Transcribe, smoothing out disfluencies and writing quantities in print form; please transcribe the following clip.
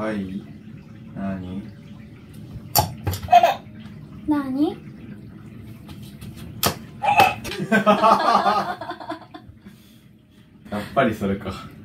はい。なになにやっぱりそれか。